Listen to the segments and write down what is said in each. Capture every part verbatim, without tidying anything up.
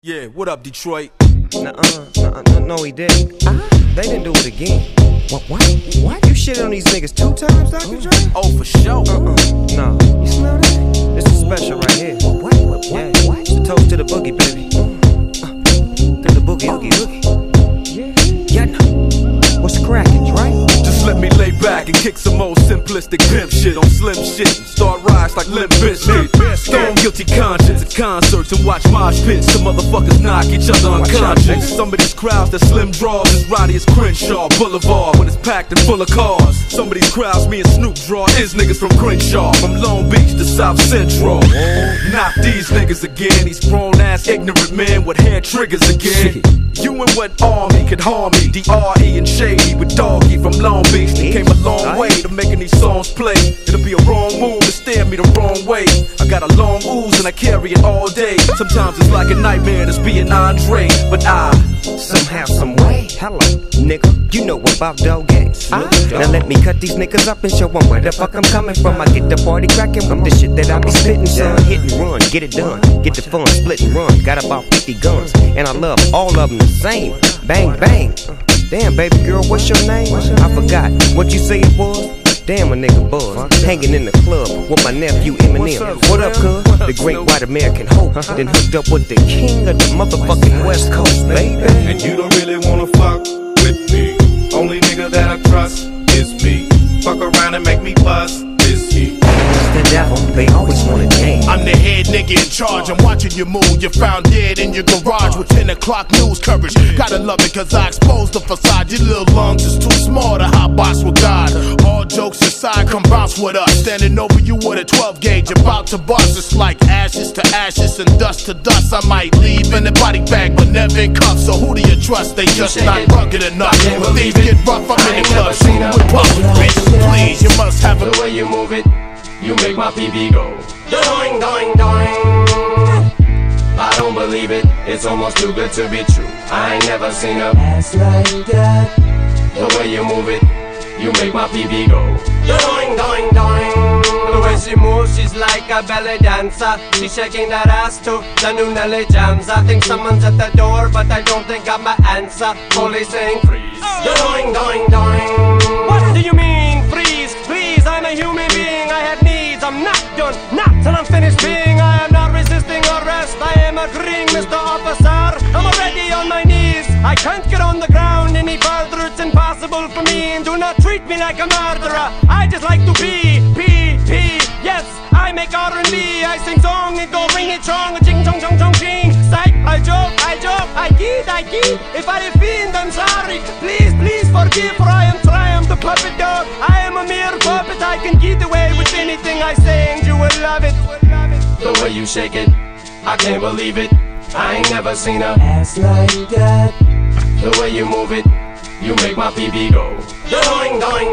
Yeah, what up, Detroit? Nuh-uh, nuh-uh, no, no, he didn't. Uh-huh. They didn't do it again. What, what, what? You shit on these niggas two times, Doctor Dre? Oh, for sure. Uh-uh, no. You smell that? This is special right here. What, what, what, yeah. what? It's a toast to the boogie, baby. Uh, to the boogie, oogie, oogie. Yeah. Yeah, no. What's crackin', Dre? Just let me lay back and kick some old simplistic pimp shit on slim shit and start rise like Limp Bizkit. Stone guilty conscience at concerts and watch mosh pits. Some motherfuckers knock each other unconscious. Some of these crowds that slim draws as rowdy as Crenshaw Boulevard when it's packed and full of cars. Some of these crowds me and Snoop draw is niggas from Crenshaw, from Long Beach to South Central. Not these niggas again, these grown ass ignorant men with hair triggers again. You and what army could harm me? D R E and Shady with Doggy from Long Beach. They came a long way to making these songs play. It'll be a wrong move to steer me the wrong way. I got a long ooze and I carry it all day. Sometimes it's like a nightmare to be an Andre, but I somehow, some way. Hello, nigga, you know about dog games. Now let me cut these niggas up and show them where the fuck I'm coming from. I get the party cracking with the shit that I be spitting, son. Hit and run, get it done, get the fun, split and run. Got about fifty guns, and I love all of them the same. Bang, bang. Damn, baby girl, what's your name? I forgot what you say it was. Damn, a nigga buzz, hanging in the club with my nephew Eminem. What up, cuz? The great white American hope. Then hooked up with the king of the motherfucking West Coast, baby. And you don't really wanna fuck with me. Only nigga that I trust is me. Fuck around and make me bust is he. The devil, they always want a game. I'm the head nigga in charge, I'm watching you move. You're found dead in your garage with ten o'clock news coverage. Gotta love it cause I exposed the facade. Your little lungs is too small to hot box with God. All jokes aside, come bounce with us. Standing over you with a twelve gauge, about to bust. It's like ashes to ashes and dust to dust. I might leave in a body bag, but never in cuffs. So who do you trust? They just not rugged enough. When things get rough, I'm in the club shooting with puffs. Bitch, please, you must have a the way you move it. You make my P B go doing, doing, doing. I don't believe it, it's almost too good to be true. I ain't never seen a ass like that. The way you move it, you make my P B go doing, doing, doing. The way she moves, she's like a belly dancer. She's shaking that ass to the new Nelly Jams. I think someone's at the door, but I don't think I'm my answer. Police saying freeze. Doing, doing, doing. What do you mean freeze? Please, I'm a human being, I have needs. I'm not done, not till I'm finished being. I am not resisting arrest, I am agreeing, Mister Officer. I'm already on my knees. I can't get on the ground any further, it's impossible for me. And do not treat me like a murderer. I just like to be, P, P, yes. I make R and B, I sing song and go ring it strong. Ching chong chong chong ching. Psych, I joke, I joke, I kid, I kid. If I offend, I'm sorry. Please, please forgive, for I am Triumph the puppet dog. I am a mere puppet, I can get away with anything I say and you will love it. The way you shake it, I can't believe it. I ain't never seen a ass like that. The way you move it, you make my P B go doing, doing,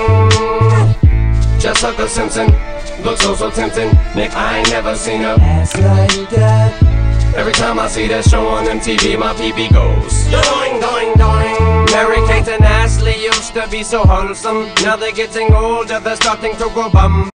doing. Just like a Simpson, looks so, so tempting. Nick, I ain't never seen a ass like that. Every time I see that show on M T V, my P B goes doing, doing, doing. Mary Kate and Ashley used to be so wholesome. Now they're getting older, they're starting to go bum.